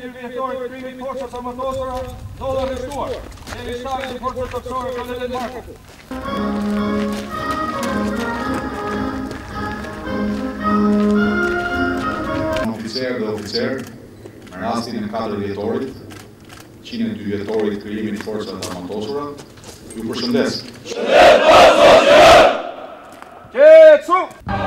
drejtori të krimit forcat armatosura do të arrestuar. Deri në forcat toksore ka lënë markën. Oficer dhe oficer, në rastin e 4 vjetorit, 102 vjetorit të krijimit të forcave armatosura, ju përshëndes. Shëndet pas Qetsu!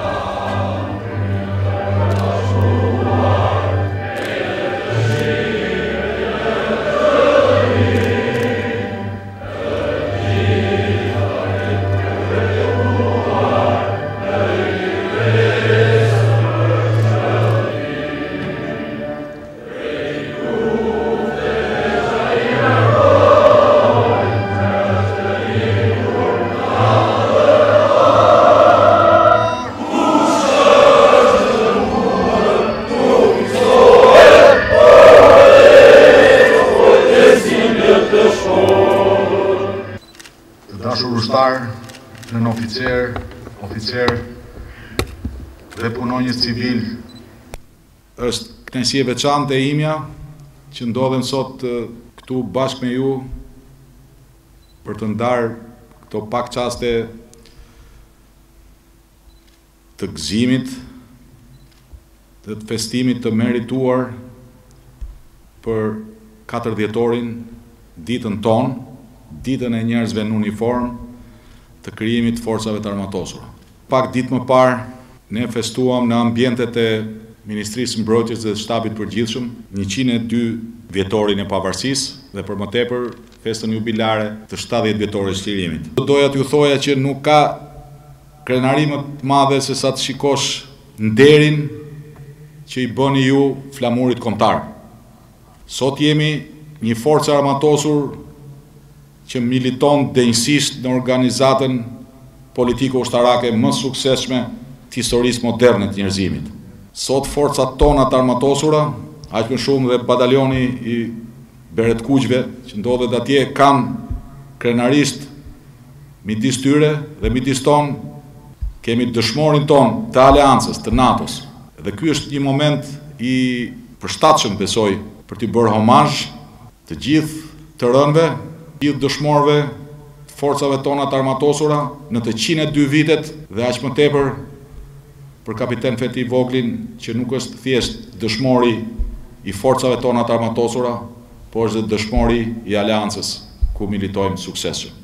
Dashur ushtar, nën oficer dhe punonjës civil, është kënaqësi e veçantë e imja që ndodhem sot këtu bashkë me ju për të ndarë këto pak çaste të gëzimit dhe të festimit të merituar për 4 dhjetorin, ditën tonë, ditën e njerëzve në uniform të krijimit të forcave të armatosura. Pak ditë më parë, ne festuam në ambientet e Ministrisë Mbrojtjes dhe Shtabit Përgjithshëm 102 vjetorin e pavarësisë dhe për më tepër festën jubilare të 70 vjetorit të çlirimit. Doja t'ju thoja që nuk ka krenari më të madhe se sa të shikosh nderin që i bëni ju flamurit kombëtar. Sot jemi një forcë armatosur që militon denjësisht në organizatën politiko-ushtarake më suksesshme të historisë moderne të njerëzimit. Sot forcat tona të armatosura, aq më shumë dhe batalioni i Beretkuqve që ndodhet atje, kanë krenarisht midis tyre dhe midis ton kemi dëshmorin ton të aleancës, të NATO-s. Dhe ky është një moment i përshtatshëm, besoj, për t'i bërë homazh të gjithë të rënëve, gjithë dëshmorëve të forcave tona të armatosura në të 102 vitet dhe aq më tepër për kapiten Feti Voglin, që nuk është thjesht dëshmori i forcave tona të armatosura, por është dëshmori i aleancës ku militojmë suksesshëm.